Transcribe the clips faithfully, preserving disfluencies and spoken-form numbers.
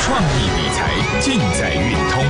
创意理财尽在运通。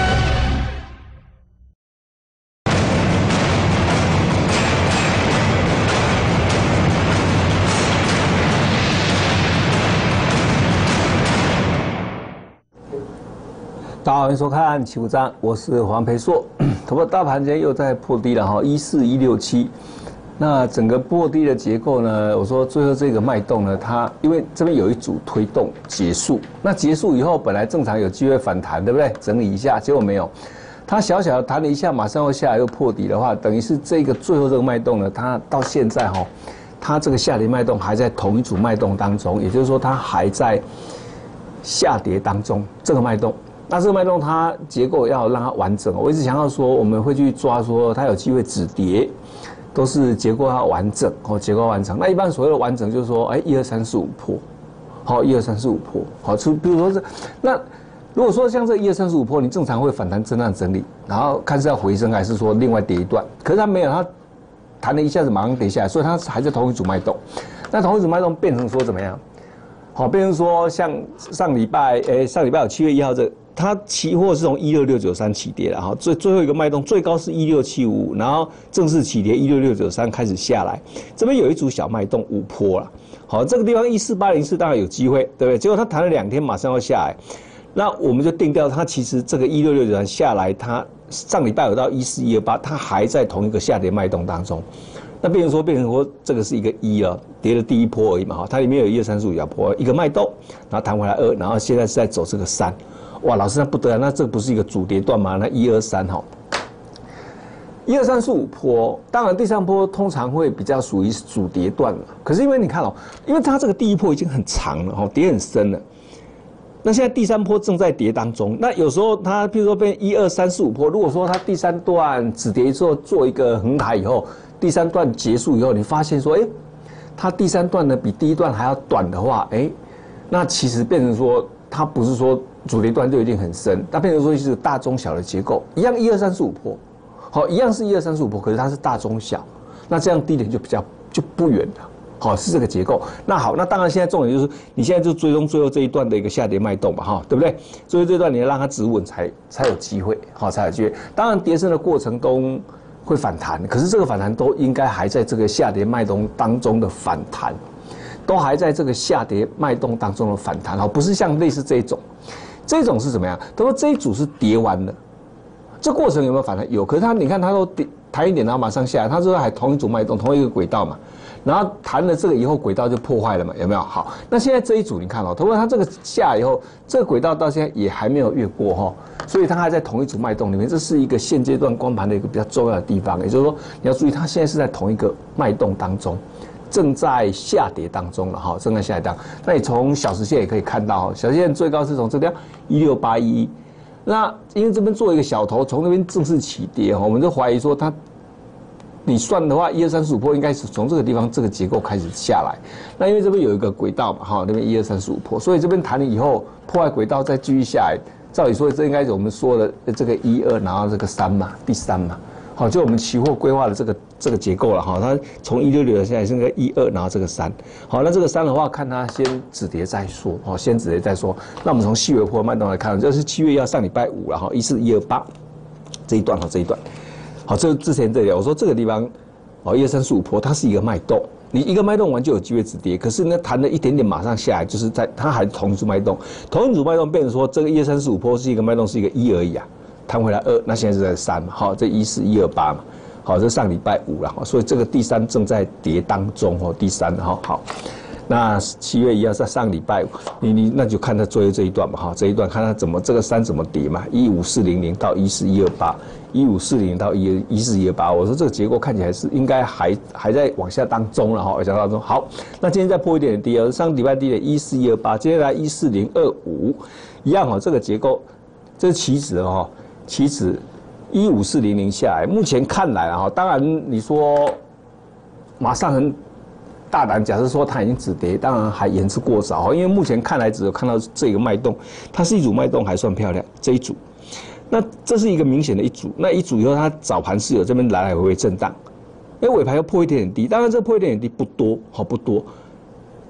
大家好，欢迎收看《起步章》，我是黄培硕。不过大盘今天又在破低了哈，一四一六七。那整个破低的结构呢，我说最后这个脉动呢，它因为这边有一组推动结束，那结束以后本来正常有机会反弹，对不对？整理一下，结果没有，它小小的弹了一下，马上又下来又破底的话，等于是这个最后这个脉动呢，它到现在哈，它这个下跌脉动还在同一组脉动当中，也就是说它还在下跌当中，这个脉动。那这个脉动它结构要让它完整，我一直强调说我们会去抓说它有机会止跌。都是结构要完整哦，结构完整。那一般所谓的完整就是说，哎，一二三四五破，好，一二三四五破，好，出比如说是，那如果说像这一二三四五破，你正常会反弹震荡整理，然后看是要回升还是说另外跌一段，可是它没有，它弹了一下子马上跌下来，所以它还在同一组脉动。那同一组脉动变成说怎么样？好，变成说像上礼拜，哎，上礼拜有七月一号这。它期货是从一六六九三起跌了哈，最最后一个脉动最高是一六七五五，然后正式起跌一六六九三开始下来，这边有一组小脉动五波了，好，这个地方一四八零四当然有机会，对不对？结果它弹了两天，马上要下来，那我们就定调它其实这个一六六九三下来，它上礼拜有到一四一二八，它还在同一个下跌脉动当中，那变成说变成说这个是一个一啊，跌了第一波而已嘛哈，它里面有一二三四五小波一个脉动，然后弹回来二，然后现在是在走这个三。哇，老师那不得了，那这不是一个主跌段吗？那一二三哈，一二三四五波，当然第三波通常会比较属于主跌段了。可是因为你看哦，因为它这个第一波已经很长了哈，跌很深了。那现在第三波正在跌当中，那有时候它譬如说变一二三四五波，如果说它第三段止跌之后做一个横抬以后，第三段结束以后，你发现说，哎，它第三段呢比第一段还要短的话，哎，那其实变成说它不是说。主跌段就一定很深，它变成说是大中小的结构，一样一二三四五波，好，一样是一二三四五波，可是它是大中小，那这样低点就比较就不远了，好，是这个结构。那好，那当然现在重点就是你现在就追踪最后这一段的一个下跌脉动嘛，哈，对不对？最后这段你要让它止稳才才有机会，好，才有机会。当然跌升的过程中会反弹，可是这个反弹都应该还在这个下跌脉动当中的反弹，都还在这个下跌脉动当中的反弹，好，不是像类似这一种。这种是怎么样？他说这一组是跌完了，这过程有没有反弹？有，可是它你看它都跌弹一点，然后马上下来，它说还同一组脉动，同一个轨道嘛，然后弹了这个以后轨道就破坏了嘛，有没有？好，那现在这一组你看哦，他说它这个下来以后，这个轨道到现在也还没有越过哈，所以它还在同一组脉动里面，这是一个现阶段光盘的一个比较重要的地方，也就是说你要注意，它现在是在同一个脉动当中。正在下跌当中了哈，正在下跌当中。那你从小时线也可以看到，小时线最高是从这边一六八一一，那因为这边做一个小头，从那边正式起跌哈，我们就怀疑说它，你算的话，一二三四五波应该是从这个地方这个结构开始下来。那因为这边有一个轨道嘛哈，那边一二三四五波，所以这边弹了以后破坏轨道再继续下来，照理说这应该是我们说的这个一二，然后这个三嘛，第三嘛。好，就我们期货规划的这个这个结构了哈，它从一六六现在是个一二，然后这个三，好，那这个三的话，看它先止跌再说，好，先止跌再说。那我们从细微波脉动来看，这是七月一号上礼拜五了哈，一四一二八这一段哈，这一段，好，这之前这里我说这个地方，哦，一二三四五波，它是一个脉动，你一个脉动完就有机会止跌，可是呢，弹了一点点马上下来，就是在它还同一组脉动，同一组脉动变成说这个一二三四五波是一个脉动是一个一而已啊。弹回来二，那现在是在三嘛，好，这一四一二八嘛，好，这上礼拜五了，所以这个第三正在跌当中哦，第三哈，好，那七月一号在上礼拜五，你你那就看它最后这一段嘛，哈，这一段看它怎么这个三怎么跌嘛，一五四零零到一四一二八，一五四零到一一四一二八，我说这个结构看起来是应该还还在往下当中了哈，往下当中，好，那今天再破一点低，上礼拜低的一四一二八，接下来一四零二五，一样哈，这个结构，这是期指哈。期指一五四零零下来，目前看来啊，当然你说马上很大胆，假设说它已经止跌，当然还言之过早，因为目前看来只有看到这个脉动，它是一组脉动还算漂亮，这一组，那这是一个明显的一组，那一组以后它早盘是有这边来来回回震荡，因为尾盘又破一点点低，当然这破一点点低不多，好不多。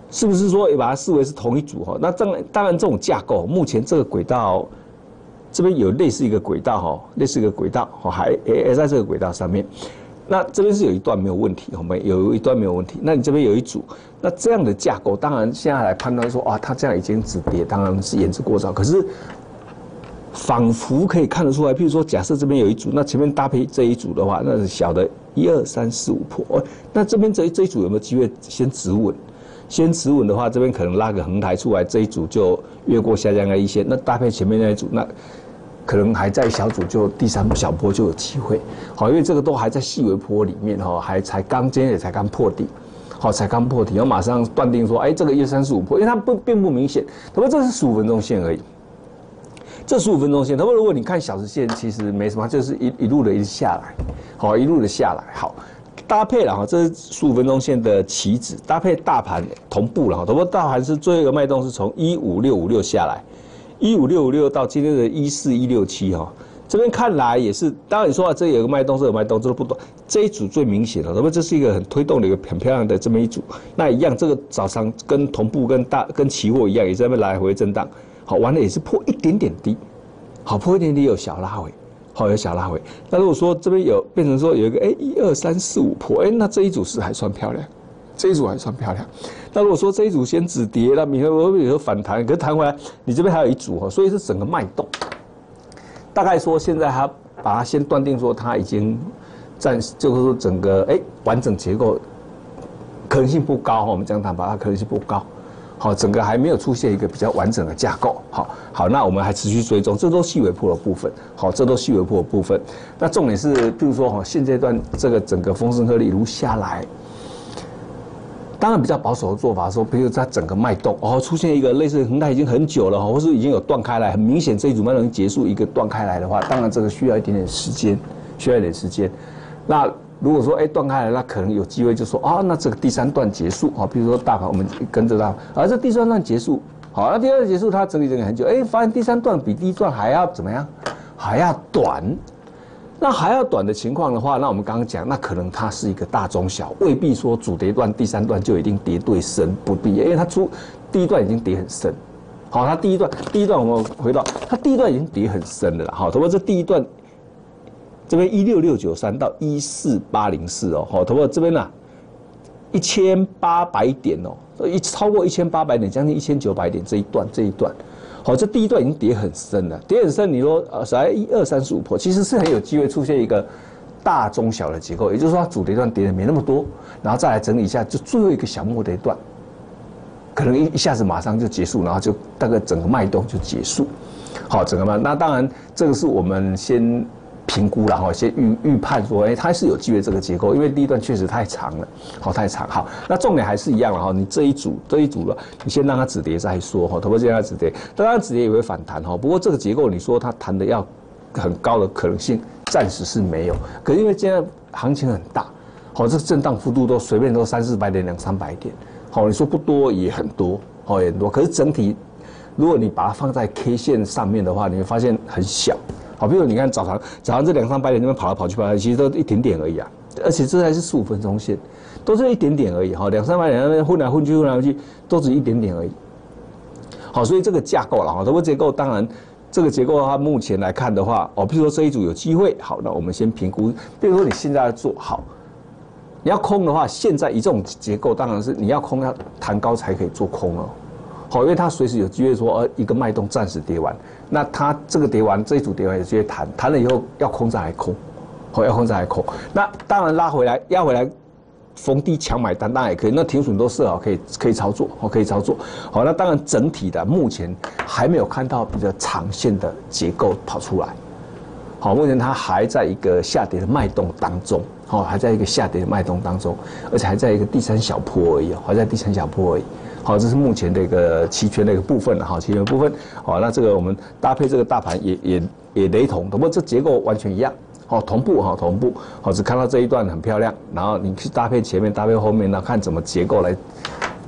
是不是说也把它视为是同一组哈？那当然，当然这种架构，目前这个轨道这边有类似一个轨道哈，类似一个轨道哈，还也在这个轨道上面。那这边是有一段没有问题，我们有一段没有问题。那你这边有一组，那这样的架构，当然现在来判断说啊，它这样已经止跌，当然是言之过早。可是仿佛可以看得出来，譬如说，假设这边有一组，那前面搭配这一组的话，那是小的一二三四五破，那这边这这一组有没有机会先止稳？先止稳的话，这边可能拉个横台出来，这一组就越过下降的一线。那搭配前面那一组，那可能还在小组就第三小波就有机会。好，因为这个都还在细微波里面哈，还才刚今天也才刚破底，好，才刚破底，然后马上断定说，哎，这个一二三四五破，因为它不并不明显，他说这是十五分钟线而已。这十五分钟线，他说如果你看小时线，其实没什么，就是一一路的一直下来，好，一路的下来，好。搭配了哈，这是十五分钟线的期指，搭配大盘同步了哈。不过大盘是最后一个脉动是从一五六五六下来，一五六五六到今天的一四一六七哈，这边看来也是，当然你说啊，这有个脉动，这有脉动，这都不短，这一组最明显了。那么这是一个很推动的一个很漂亮的这么一组，那一样这个早上跟同步跟大跟期货一样，也在那边来回震荡，好，完了也是破一点点低，好，破一点点有小拉回。好，有小拉回。那如果说这边有变成说有一个哎一二三四五破，哎，那这一组是还算漂亮，这一组还算漂亮。那如果说这一组先止跌，那明天会不会有反弹？可是弹回来，你这边还有一组哈，所以是整个脉动。大概说现在它把它先断定说它已经暂时就是说整个哎完整结构可能性不高哈，我们这样谈吧，它可能性不高。好，整个还没有出现一个比较完整的架构。好，好，那我们还持续追踪，这都细微波的部分。好，这都细微波的部分。那重点是，比如说哈，现阶段这个整个丰盛颗粒一路下来，当然比较保守的做法说，比如它整个脉动，哦，出现一个类似横台已经很久了，或是已经有断开来，很明显这一组脉动结束一个断开来的话，当然这个需要一点点时间，需要一点时间。那如果说哎断开来，那可能有机会就说啊，那这个第三段结束啊，比如说大盘我们跟着它，而这第三段结束，好，那第二段结束它整理整理很久，哎，发现第三段比第一段还要怎么样？还要短。那还要短的情况的话，那我们刚刚讲，那可能它是一个大中小，未必说主跌段第三段就一定跌对深，不必，因为它出第一段已经跌很深。好，它第一段第一段我们回到它第一段已经跌很深了啦，好，不过这第一段。这边一六六九三到一四八零四哦，好，不过这边呢、啊，一千八百点哦，一超过一千八百点，将近一千九百点这一段这一段，好，这第一段已经跌很深了，跌很深，你说呃，才一二三四五破，其实是很有机会出现一个大中小的结构，也就是说它主跌段跌的没那么多，然后再来整理一下，就最后一个小末跌段，可能一一下子马上就结束，然后就大概整个脉动就结束，好，整个脉，那当然这个是我们先。评估了哈，先预预判说，哎，它是有机会这个结构，因为第一段确实太长了，好太长，好，那重点还是一样了哈，你这一组这一组了，你先让它止跌再说哈，头部先让它止跌，当然止跌也会反弹哈，不过这个结构你说它弹的要很高的可能性，暂时是没有，可是因为现在行情很大，好，这个震荡幅度都随便都三四百点、两三百点，好，你说不多也很多，好也很多，可是整体如果你把它放在 K 线上面的话，你会发现很小。好，比如你看早上早上这两三百点那边跑来跑去跑来，其实都一点点而已啊，而且这还是十五分钟线，都是一点点而已哈，两三百点那边混来混去混来混去，都只一点点而已。好，所以这个架构了哈，这个结构当然这个结构的话，目前来看的话，哦，比如说这一组有机会，好，那我们先评估。比如说你现在要做好，你要空的话，现在以这种结构，当然是你要空要弹高才可以做空哦。好，因为它随时有机会说，呃，一个脉动暂时跌完，那它这个跌完，这一组跌完有机会弹，弹了以后要空再来空，好，要空再来空。那当然拉回来，压回来，逢低抢买单当然也可以，那停损都设好，可以可以操作，好，可以操作。好，那当然整体的目前还没有看到比较长线的结构跑出来。好，目前它还在一个下跌的脉动当中，好，还在一个下跌的脉动当中，而且还在一个第三小波而已，还在第三小波而已。好，这是目前的一个期权的一个部分了哈，期权部分。好，那这个我们搭配这个大盘也也也雷同，不过这结构完全一样，好，同步哈，同步。好，只看到这一段很漂亮，然后你去搭配前面，搭配后面，那看怎么结构来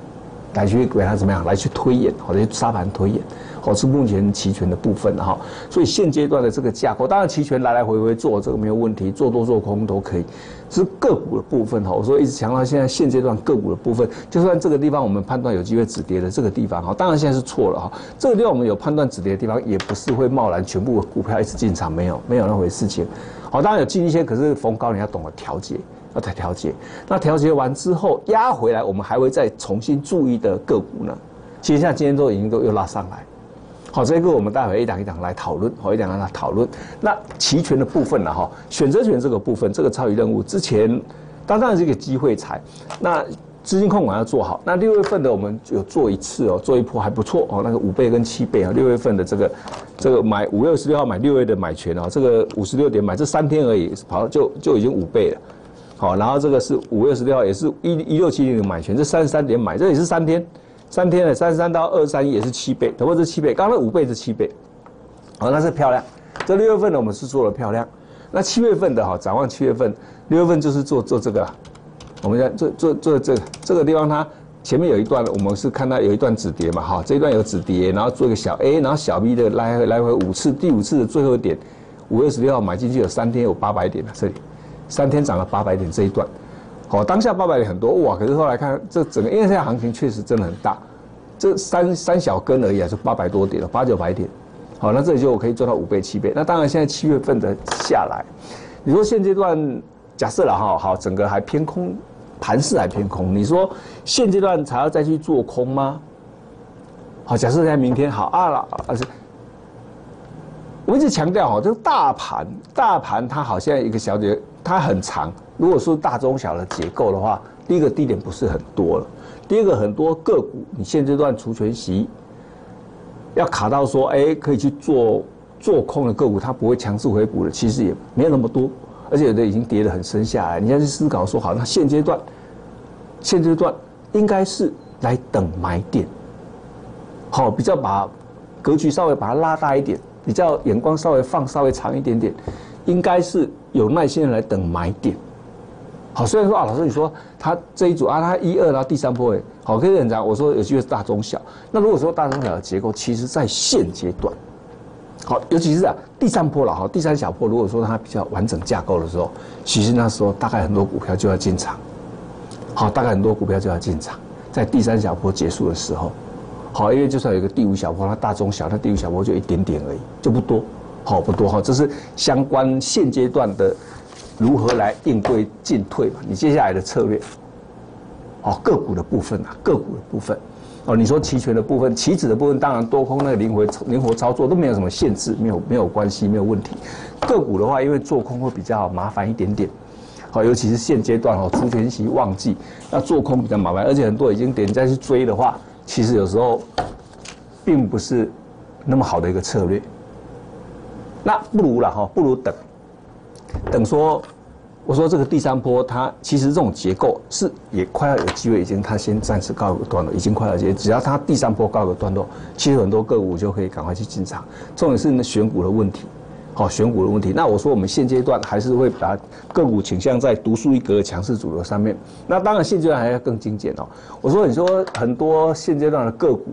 来去给它怎么样来去推演，或者沙盘推演，好是目前期权的部分哈。所以现阶段的这个架构，当然期权来来回回做这个没有问题，做多做空都可以。是个股的部分哈，我说一直强调现在现阶段个股的部分，就算这个地方我们判断有机会止跌的这个地方哈，当然现在是错了哈。这个地方我们有判断止跌的地方，也不是会贸然全部股票一直进场，没有没有那回事情。好，当然有进一些，可是逢高你要懂得调节。要再调节，那调节完之后压回来，我们还会再重新注意的个股呢？其实像今天都已经都又拉上来，好，这个我们待会一档一档来讨论，好，一档一档来讨论。那期权的部分呢？哈，选择权这个部分，这个超级任务之前当然是一个机会财，那资金控管要做好。那六月份的我们有做一次哦，做一波还不错哦，那个五倍跟七倍啊，六月份的这个这个买五月二十六号买六月的买权啊，这个五十六点买，这三天而已，跑就就已经五倍了。好，然后这个是五月二十六号，也是一一六七零的买权，这三十三点买，这也是三天，三天的三十三到二三一也是七倍，等于是七倍，刚刚五倍是七倍，好，那是漂亮。这六月份的我们是做的漂亮，那七月份的哈，展望七月份，六月份就是做做这个，我们在做做做这个这个地方，它前面有一段我们是看到有一段止跌嘛，哈，这一段有止跌，然后做一个小 A， 然后小 B 的来回来回五次，第五次的最后一点，五月二十六号买进去有三天有八百点了，这里。三天涨了八百点这一段，好，当下八百点很多哇，可是后来看这整个，因为现在行情确实真的很大，这三三小根而已啊，就八百多点了，八九百点，好，那这里就可以做到五倍七倍。那当然现在七月份的下来，你说现阶段假设了哈，好，整个还偏空，盘势还偏空，你说现阶段才要再去做空吗？好，假设在明天好啊了，而且。我一直强调哈，这个大盘，大盘它好像一个小节，它很长。如果说大中小的结构的话，第一个低点不是很多了，第二个很多个股，你现阶段除权息要卡到说，哎，可以去做做空的个股，它不会强势回补的，其实也没有那么多，而且有的已经跌得很深下来。你要去思考说，好，那现阶段，现阶段应该是来等买点，好，比较把格局稍微把它拉大一点。比较眼光稍微放稍微长一点点，应该是有耐心的来等买点。好，虽然说啊，老师你说他这一组啊，他一二然后第三波哎，好，可以很长。我说有机会是大中小。那如果说大中小的结构，其实在现阶段，好，尤其是啊第三波了哈，第三小波，如果说它比较完整架构的时候，其实那时候大概很多股票就要进场。好，大概很多股票就要进场，在第三小波结束的时候。好，因为就算有一个第五小波，它大中小，它第五小波就一点点而已，就不多，好不多哈。这是相关现阶段的如何来应对进退嘛？你接下来的策略，哦，个股的部分啊，个股的部分，哦，你说期权的部分、期指的部分，当然多空那个灵活灵活操作都没有什么限制，没有没有关系，没有问题。个股的话，因为做空会比较麻烦一点点。好，尤其是现阶段哦，除权息旺季，要做空比较麻烦，而且很多已经点再去追的话。其实有时候并不是那么好的一个策略，那不如了哈，不如等，等说，我说这个第三波它其实这种结构是也快要有机会，已经它先暂时告一个段落，已经快要结，只要它第三波告一个段落，其实很多个股就可以赶快去进场。重点是那选股的问题，好，选股的问题。那我说我们现阶段还是会把个股倾向在独树一格的强势主流上面。那当然现阶段还要更精简哦。我说你说很多现阶段的个股，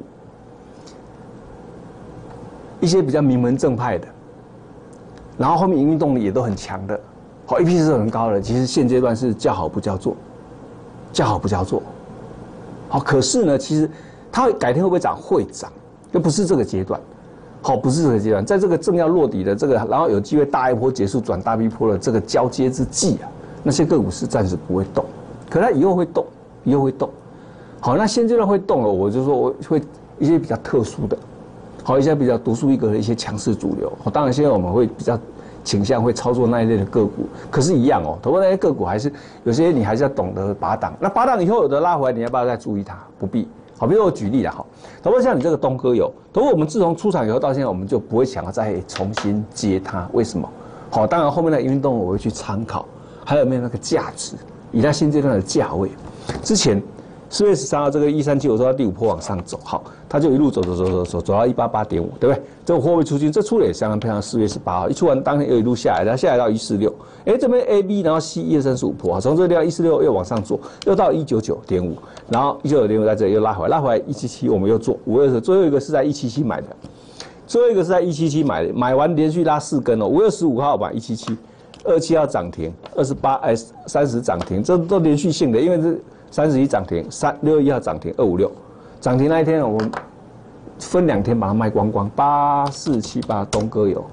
一些比较名门正派的，然后后面营运动力也都很强的，好 ，E P 值很高的，其实现阶段是叫好不叫座，叫好不叫座。好，可是呢，其实它改天会不会涨？会涨，又不是这个阶段。好，不是这个阶段，在这个正要落底的这个，然后有机会大一波结束转大 B 波的这个交接之际啊，那些个股是暂时不会动，可它以后会动，以后会动。好，那现阶段会动了，我就说我会一些比较特殊的，好，一些比较独树一格的一些强势主流。好，当然现在我们会比较倾向会操作那一类的个股，可是，一样哦，投资那些个股还是有些你还是要懂得拔档。那拔档以后有的拉回来，你要不要再注意它？不必。好，比如我举例了哈，投资像你这个东哥有，投资我们自从出场以后到现在，我们就不会想要再重新接它，为什么？好，当然后面的运动我会去参考，还有没有那个价值，以它现阶段的价位。之前四月十三号这个一三七，我说它第五波往上走，好，它就一路走走走走走走到一八八点五，对不对？这个货币出清，这出的也相当漂亮。四月十八号一出完，当天又一路下来，它下来到一四六，哎，这边 A B， 然后 C 一二三四五波，从这个地方一四六又往上做，又到一九九点五，然后一九九点五在这里又拉回来，拉回来一七七，我们又做五二十，最后一个是在一七七买的，最后一个是在一七七买的，买完连续拉四根哦，五月十五号买一七七，二七号涨停，二十八哎三十涨停，这都连续性的，因为是。三十一涨停，三六一号涨停，二五六涨停那一天，我们分两天把它卖光光。八四七八东哥有，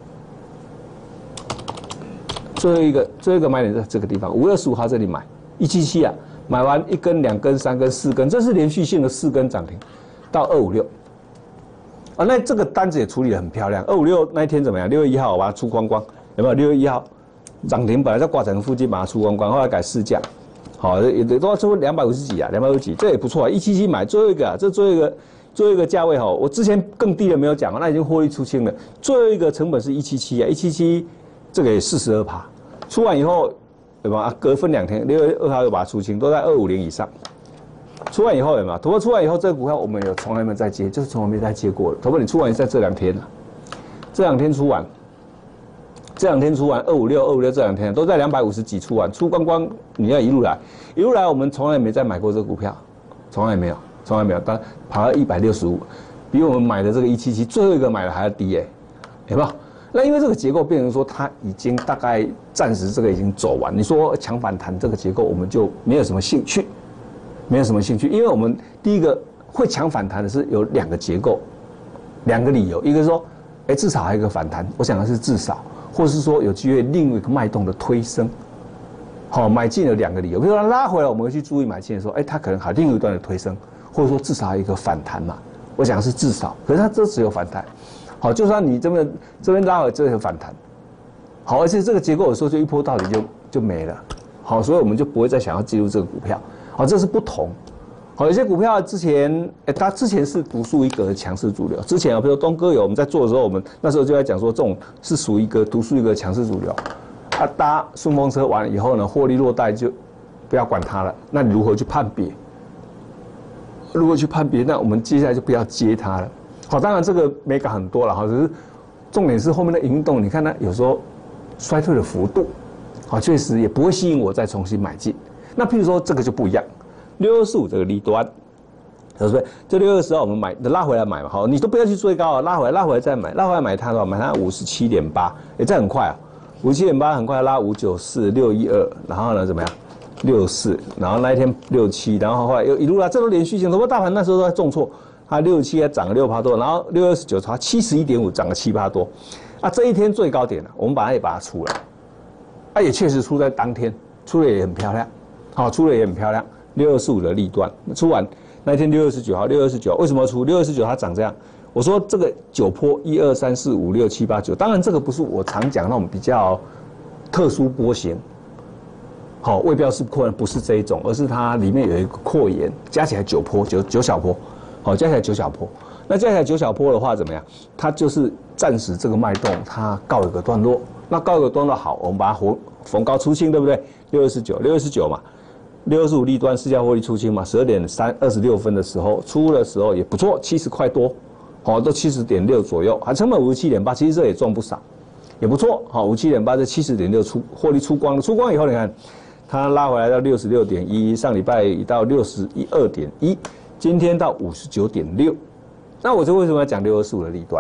最后一个最后一个买点在这个地方，五月十五号这里买一七七啊，买完一根、两根、三根、四根，这是连续性的四根涨停，到二五六啊，那这个单子也处理得很漂亮。二五六那一天怎么样？六月一号我把它出光光，有没有？六月一号涨停本来在挂城附近把它出光光，后来改市价。好，也都要出两百五十几啊，两百五十几，这也不错啊。一七七买最后一个、啊，这最后一个，最后一个价位哈，我之前更低的没有讲，那已经获利出清了。最后一个成本是一七七啊，一七七，这个也四十二趴，出完以后，对吧？隔分两天，六月二号又把它出清，都在二五零以上。出完以后有没有？突破出完以后，这个股票我们有从来没再接，就是从来没再接过了。突破你出完在这两天啊，这两天出完。这两天出完二五六二五六，这两天都在两百五十几出完，出光光，你要一路来，一路来，我们从来没再买过这个股票，从来没有，从来没有，但跑到一百六十五，比我们买的这个一七七最后一个买的还要低耶、欸，有没有？那因为这个结构变成说它已经大概暂时这个已经走完，你说强反弹这个结构我们就没有什么兴趣，没有什么兴趣，因为我们第一个会强反弹的是有两个结构，两个理由，一个是说，哎、欸，至少还有一个反弹，我想的是至少。或是说有机会另一个脉动的推升，好、哦、买进有两个理由，比如说它拉回来，我们会去注意买进的时候，哎，它可能还有另一段的推升，或者说至少还有一个反弹嘛。我讲的是至少，可是它这只有反弹，好，就算你这边这边拉回来，这有反弹，好，而且这个结构有时候就一波到底就就没了，好，所以我们就不会再想要记录这个股票，好，这是不同。好，有些股票之前，哎，它之前是独树一格的强势主流。之前啊，比如东哥有我们在做的时候，我们那时候就在讲说，这种是属于一个独树一格的强势主流。啊，搭顺风车完了以后呢，获利落袋就不要管它了。那你如何去判别？如何去判别？那我们接下来就不要接它了。好，当然这个美感很多了哈，只是重点是后面的引动，你看它有时候衰退的幅度，好，确实也不会吸引我再重新买进。那譬如说这个就不一样。六二四五这个利端，对不对？这六二四号我们买拉回来买嘛，好，你都不要去追高啊，拉回来拉回来再买，拉回来买它的话，买它五十七点八，哎，这很快啊，五十七点八很快拉五九四六一二，然后呢怎么样？六四，然后那一天六七，然后后来又一路拉，这都连续性，不过大盘那时候都在重挫，它六七还涨了六趴多，然后六二十九它七十一点五涨了七趴多，啊，这一天最高点了，我们把它也把它出来，啊，也确实出在当天，出的也很漂亮，好，出的也很漂亮。六二四五的利端出完那一天六月二十九号，六月二十九为什么出？六月二十九它涨这样，我说这个九波一二三四五六七八九，当然这个不是我常讲那种比较特殊波形，好，未标示扩不是这一种，而是它里面有一个扩延，加起来九波九九小波，好，加起来九小波。那加起来九小波的话怎么样？它就是暂时这个脉动它告一个段落，那告一个段落好，我们把它逢逢高出清，对不对？六月二十九，六月二十九嘛。六二十五利端市价获利出清嘛，十二点三二十六分的时候出的时候也不错，七十块多，好，都七十点六左右，还成本五十七点八，其实这也赚不少，也不错，好，五七点八这七十点六出获利出光了，出光以后你看，它拉回来到六十六点一，上礼拜到六十一二点一，今天到五十九点六，那我就为什么要讲六二四五的利端？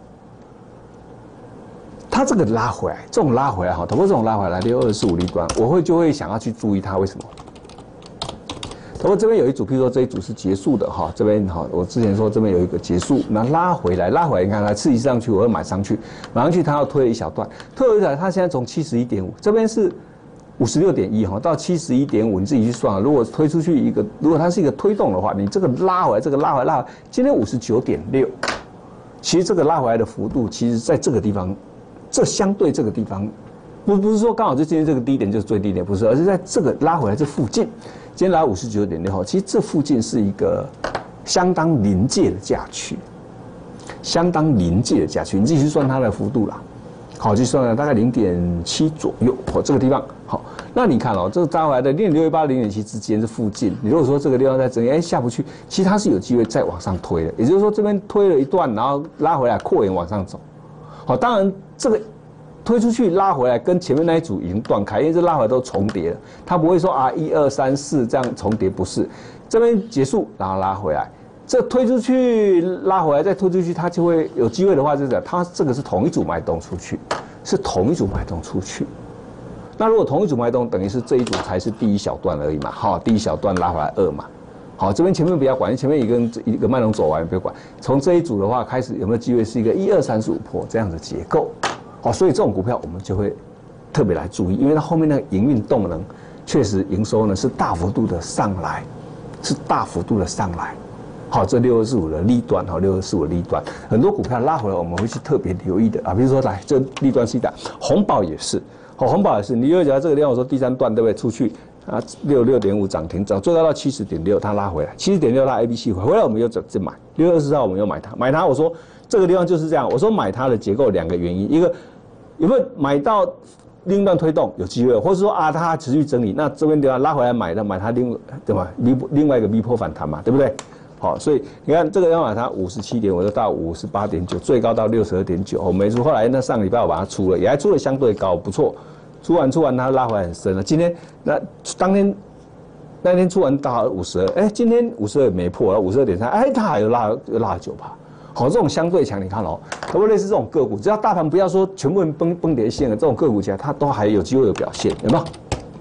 它这个拉回来，这种拉回来哈，透过这种拉回来六二四五利端，我会就会想要去注意它，为什么？不过这边有一组，譬如说这一组是结束的哈，这边哈，我之前说这边有一个结束，那拉回来，拉回来，你看它刺激上去，我要买上去，买上去它要推一小段，推一小段，它现在从七十一点五，这边是五十六点一哈，到七十一点五，你自己去算啊。如果推出去一个，如果它是一个推动的话，你这个拉回来，这个拉回来，拉回来，今天五十九点六，其实这个拉回来的幅度，其实在这个地方，这相对这个地方，不不是说刚好就今天这个低点就是最低点，不是，而是在这个拉回来这附近。今天拉五十九点六，其实这附近是一个相当临界的价区，相当临界的价区，你自己去算它的幅度啦。 好，就算了大概零点七左右，哦，这个地方好。那你看哦，这个扎回来的零点六一八、零点七之间这附近，你如果说这个地方在整理，哎下不去，其实它是有机会再往上推的。也就是说，这边推了一段，然后拉回来扩延往上走。好，当然这个推出去拉回来，跟前面那一组已经断开，因为这拉回来都重叠了，它不会说啊一二三四这样重叠，不是。这边结束，然后拉回来。这推出去拉回来再推出去，它就会有机会的话，就是讲它这个是同一组脉动出去，是同一组脉动出去。那如果同一组脉动，等于是这一组才是第一小段而已嘛，好，第一小段拉回来二嘛，好，这边前面不要管，前面一个一个脉动走完不要管，从这一组的话开始有没有机会是一个一二三四五波这样的结构，好，所以这种股票我们就会特别来注意，因为它后面那个营运动能确实营收呢是大幅度的上来，是大幅度的上来。好，这六二四五的利端，好，六二四五的利端，很多股票拉回来，我们会去特别留意的啊。比如说，来这利端是一档，红宝也是，好，红宝也是。你又讲这个地方，我说第三段对不对？出去啊，六六点五涨停，涨最高到七十点六，它拉回来，七十点六它 A B C 回回来，我们又再再买，六月二十号我们又买它，买它，我说这个地方就是这样，我说买它的结构两个原因，一个有没有买到另一段推动有机会，或者说啊它持续整理，那这边地方拉回来买的买它另对吧？另另外一个 V 波反弹嘛，对不对？好，所以你看这个要买它五十七点，我就到五十八点九，最高到六十二点九，我没出。后来那上个礼拜我把它出了，也还出了相对高，不错。出完出完它拉回来很深了。今天那当天那天出完到五十二，哎，今天五十二没破了，五十二点三，哎，它还有拉又拉了九趴。好，这种相对强，你看哦，可不可以类似这种个股？只要大盘不要说全部人崩崩跌线了，这种个股起来它都还有机会有表现，有没有？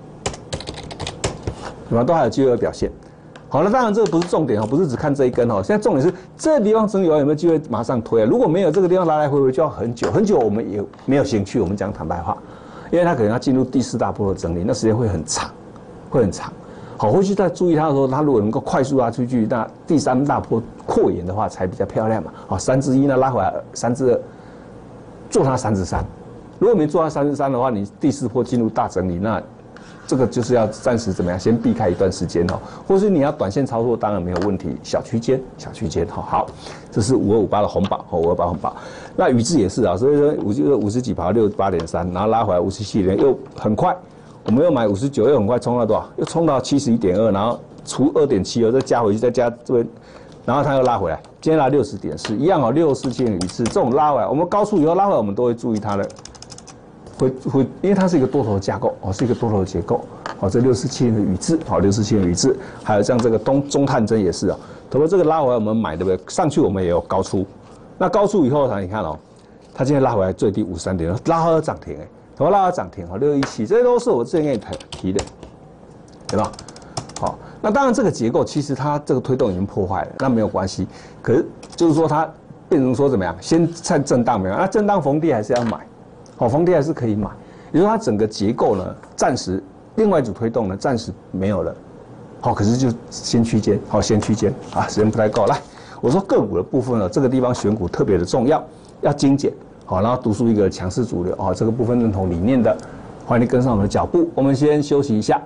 有没有？都还有机会有表现。好了，当然这个不是重点哦，不是只看这一根哦。现在重点是这个地方整理完有没有机会马上推啊？如果没有，这个地方来来回回就要很久很久，我们也没有兴趣。我们讲坦白话，因为它可能要进入第四大波的整理，那时间会很长，会很长。好，回去再注意它的时候，它如果能够快速拉出去，那第三大波扩延的话才比较漂亮嘛。好，三之一呢拉回来，三之二做它三之三。如果没做它三之三的话，你第四波进入大整理，那这个就是要暂时怎么样，先避开一段时间哦，或是你要短线操作，当然没有问题，小区间，小区间哈。好，这是五二五八的红宝，哦，五二八红宝。那宇智也是啊，所以说五就是五十几跑六十八点三，然后拉回来五十七点，又很快，我们又买五十九，又很快冲到多少？又冲到七十一点二，然后除二点七，再加回去，再加这边，然后它又拉回来，今天拉六十点四，一样哦，六四七宇智这种拉回来，我们高速以后拉回来，我们都会注意它的。会会，因为它是一个多头架构哦，是一个多头结构哦。这六四七的宇智，好，六四七的宇智，还有像这个东中探针也是啊。头发这个拉回来我们买对不对？上去我们也有高出，那高出以后呢，你看哦，它今天拉回来最低五十三点，拉回来涨停哎，头发拉回来涨停哦，六一七，这些都是我之前给你提的，对吧？好，那当然这个结构其实它这个推动已经破坏了，那没有关系。可是就是说它变成说怎么样？先看震荡没有？那震荡逢低还是要买。好，逢低还是可以买，也就是说它整个结构呢，暂时另外一组推动呢，暂时没有了。好，可是就先区间，好，先区间啊，时间不太够。来，我说个股的部分呢，这个地方选股特别的重要，要精简，好，然后读出一个强势主流，哦，这个部分认同理念的，欢迎你跟上我们的脚步。我们先休息一下。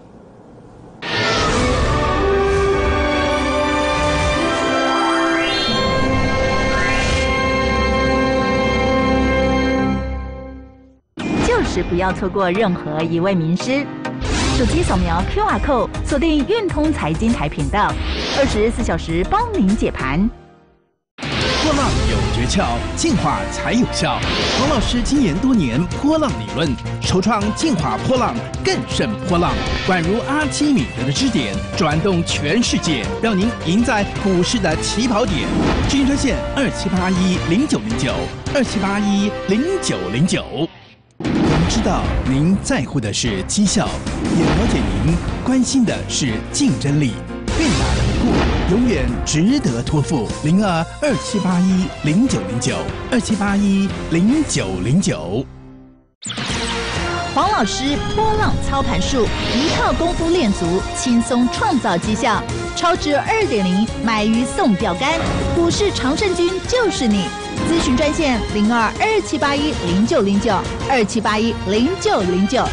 是不要错过任何一位名师。手机扫描 Q R code， 锁定运通财经台频道，二十四小时帮您解盘。 波浪有诀窍，进化才有效。黄老师精研多年波浪理论，首创进化波浪，更胜波浪，宛如阿基米德的支点，转动全世界，让您赢在股市的起跑点。咨询专线二七八一零九零九，二七八一零九零九。我们知道您在乎的是绩效，也了解您关心的是竞争力。韵达投顾永远值得托付。零二二七八一零九零九，二七八一零九零九。 黄老师波浪操盘术，一套功夫练足，轻松创造绩效。超值二点零，买鱼送钓竿，股市常胜军就是你。咨询专线零二二七八一零九零九，二七八一零九零九。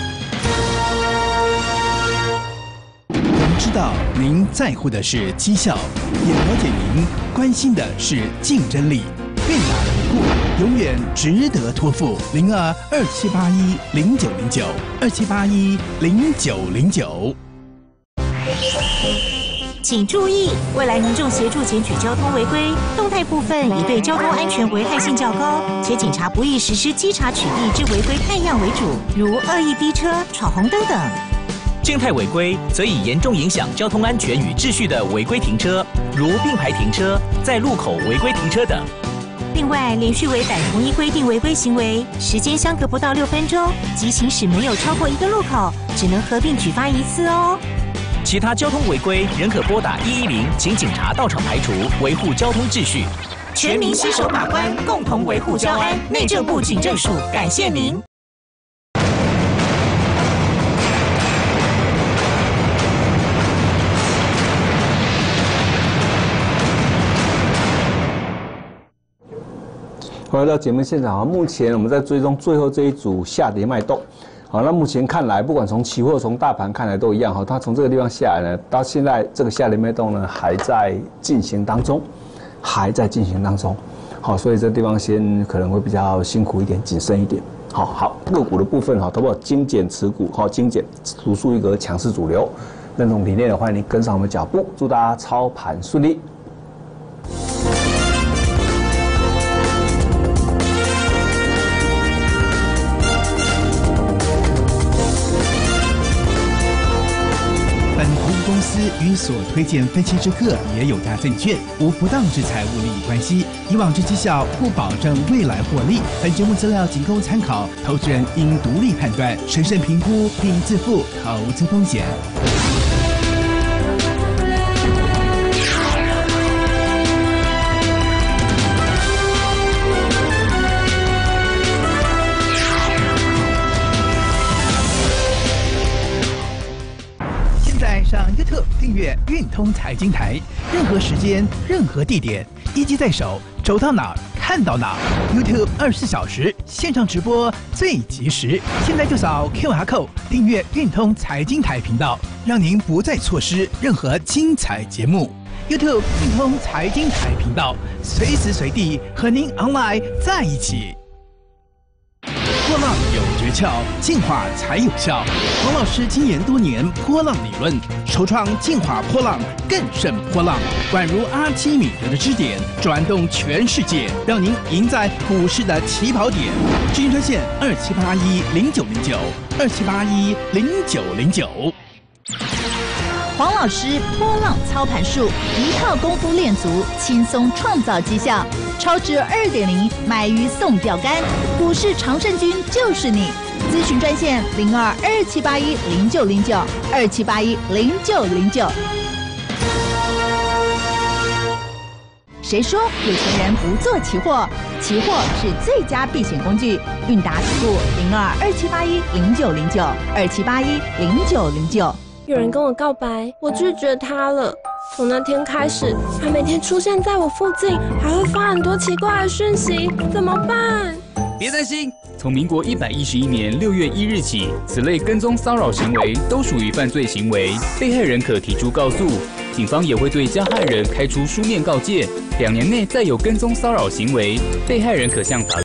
我们知道您在乎的是绩效，也了解您关心的是竞争力。 变大的回顾，永远值得托付。零二二七八一零九零九二七八一零九零九。 请注意，未来民众协助检举交通违规，动态部分以对交通安全危害性较高，且警察不易实施稽查取缔之违规判样为主，如恶意逼车、闯红灯等。 静态违规则以严重影响交通安全与秩序的违规停车，如并排停车、在路口违规停车等。 另外，连续违反同一规定违规行为，时间相隔不到六分钟，及行驶没有超过一个路口，只能合并举发一次哦。 其他交通违规仍可拨打一一零，请警察到场排除，维护交通秩序。 全民携手把关，共同维护交安。内政部警政署感谢您。 回到节目现场，目前我们在追踪最后这一组下跌脉动。好，那目前看来，不管从期货、从大盘看来都一样哈，它从这个地方下来呢，到现在这个下跌脉动呢还在进行当中，还在进行当中。好，所以这地方先可能会比较辛苦一点，谨慎一点。好好，个股的部分哈，投保精简持股，好精简，独树一格，强势主流。认同理念的，欢迎您跟上我们脚步，祝大家操盘顺利。 公司与所推荐分期之客也有大证券无不当之财务利益关系，以往之绩效不保证未来获利。本节目资料仅供参考，投资人应独立判断、审慎评估并自负投资风险。上 YouTube 订阅运通财经台，任何时间、任何地点，一机在手，走到哪儿看到哪儿。YouTube 二十四小时线上直播最及时，现在就扫 Q R code 订阅运通财经台频道，让您不再错失任何精彩节目。YouTube 运通财经台频道，随时随地和您 online 在一起。波浪有诀窍，进化才有效。黄老师精研多年波浪理论，首创进化波浪，更胜波浪，宛如阿基米德的支点，转动全世界，让您赢在股市的起跑点。咨询专线二七八一零九零九二七八一零九零九。 黄老师波浪操盘术，一套功夫练足，轻松创造绩效。超值二点零，买鱼送钓竿，股市常胜军就是你。咨询专线零二二七八一零九零九二七八一零九零九。谁说有钱人不做期货？期货是最佳避险工具。韵达投顾零二二七八一零九零九二七八一零九零九。 有人跟我告白，我拒绝他了。从那天开始，他每天出现在我附近，还会发很多奇怪的讯息，怎么办？ 别担心，从民国一百一十一年六月一日起，此类跟踪骚扰行为都属于犯罪行为，被害人可提出告诉，警方也会对加害人开出书面告诫，两年内再有跟踪骚扰行为，被害人可向法